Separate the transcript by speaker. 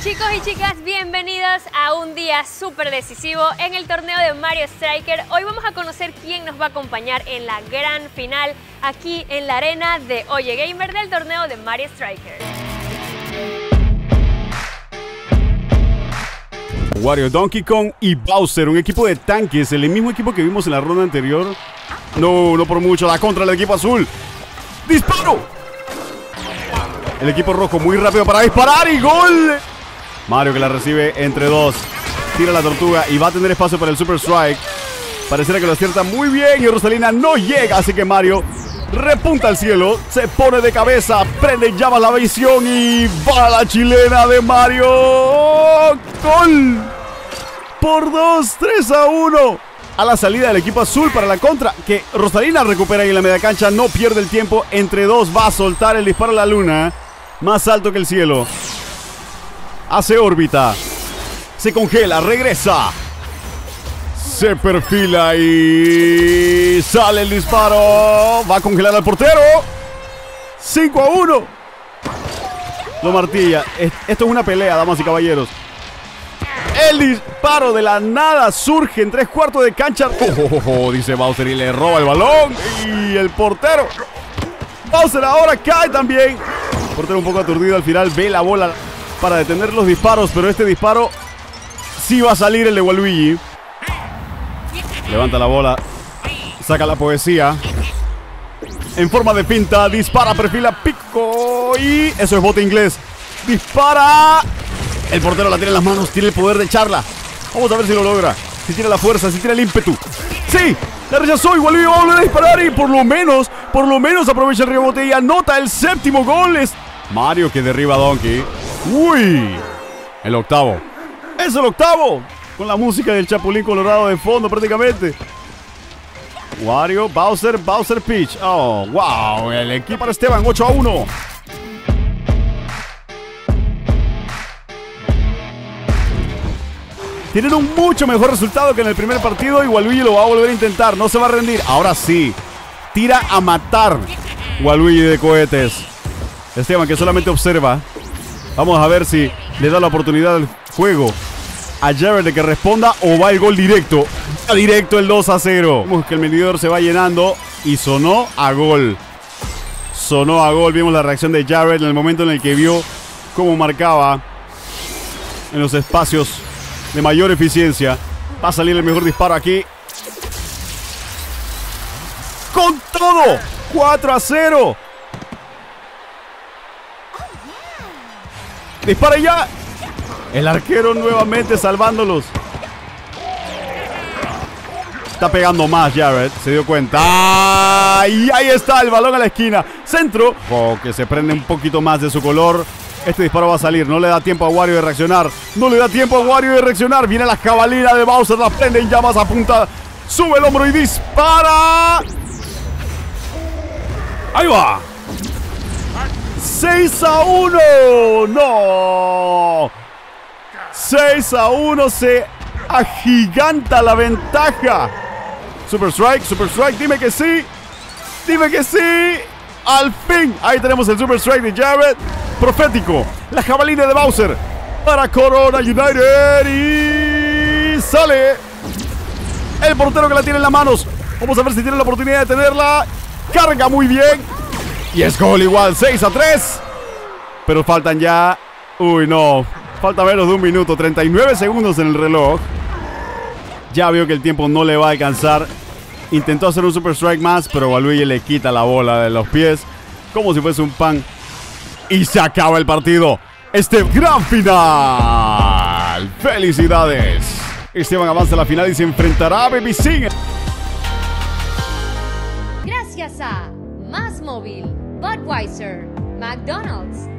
Speaker 1: Chicos y chicas, bienvenidos a un día súper decisivo en el torneo de Mario Striker. Hoy vamos a conocer quién nos va a acompañar en la gran final aquí en la arena de Oye Gamer del torneo de Mario Striker.
Speaker 2: Wario, Donkey Kong y Bowser, un equipo de tanques, el mismo equipo que vimos en la ronda anterior. No por mucho, la contra del equipo azul. ¡Disparo! El equipo rojo muy rápido para disparar y ¡gol! Mario que la recibe entre dos. Tira la tortuga y va a tener espacio para el Super Strike. Pareciera que lo acierta muy bien y Rosalina no llega, así que Mario repunta al cielo, se pone de cabeza, prende en llamas la visión y va la chilena de Mario. ¡Gol! Por 2, 3-1. A la salida del equipo azul para la contra, que Rosalina recupera ahí en la media cancha, no pierde el tiempo, entre dos va a soltar el disparo a la luna, más alto que el cielo. Hace órbita, se congela, regresa, se perfila y sale el disparo, va a congelar al portero. 5-1. Lo martilla. Esto es una pelea, damas y caballeros. El disparo de la nada surge en 3/4 de cancha. Dice Bowser y le roba el balón. Y el portero Bowser ahora cae también. El portero un poco aturdido al final, ve la bola para detener los disparos, pero este disparo sí va a salir, el de Waluigi. Levanta la bola, saca la poesía en forma de pinta, dispara, perfila, pico y eso es bote inglés. Dispara. El portero la tiene en las manos, tiene el poder de echarla. Vamos a ver si lo logra, si tiene la fuerza, si tiene el ímpetu. ¡Sí! La rechazó y Waluigi va a volver a disparar y por lo menos aprovecha el rebote y anota el 7º gol. Es Mario que derriba a Donkey. ¡Uy! El octavo. ¡Es el octavo! Con la música del Chapulín Colorado de fondo prácticamente. Wario, Bowser, Peach. ¡Oh, wow! El equipo para Esteban, 8-1. Tienen un mucho mejor resultado que en el primer partido y Waluigi lo va a volver a intentar. No se va a rendir. Ahora sí. Tira a matar Waluigi de cohetes. Esteban que solamente observa. Vamos a ver si le da la oportunidad al juego a Jared de que responda o va el gol directo. Va directo el 2-0. Vemos que el medidor se va llenando y sonó a gol. Sonó a gol. Vimos la reacción de Jared en el momento en el que vio cómo marcaba en los espacios de mayor eficiencia. Va a salir el mejor disparo aquí. ¡Con todo! 4-0. Dispara ya. El arquero nuevamente salvándolos. Está pegando más Jared. Se dio cuenta. ¡Ah! Y ahí está el balón a la esquina. Centro. Oh, que se prende un poquito más de su color. Este disparo va a salir. No le da tiempo a Wario de reaccionar. Viene la jabalina de Bowser. La prende en llamas. Apunta. Sube el hombro y dispara. Ahí va. 6-1. No. 6-1. Se agiganta la ventaja. Super Strike. Dime que sí. Al fin. Ahí tenemos el Super Strike de Jared. Profético. La jabalina de Bowser para Corona United. Y sale el portero que la tiene en las manos. Vamos a ver si tiene la oportunidad de tenerla. Carga muy bien. Y es gol igual, 6-3. Pero faltan ya... Uy, no. Falta menos de un minuto, 39 segundos en el reloj. Ya vio que el tiempo no le va a alcanzar. Intentó hacer un Super Strike más, pero Waluigi le quita la bola de los pies como si fuese un pan. Y se acaba el partido. Este gran final. ¡Felicidades! Esteban avanza a la final y se enfrentará a Baby Sing.
Speaker 1: Gracias a Más Móvil, Budweiser, McDonald's,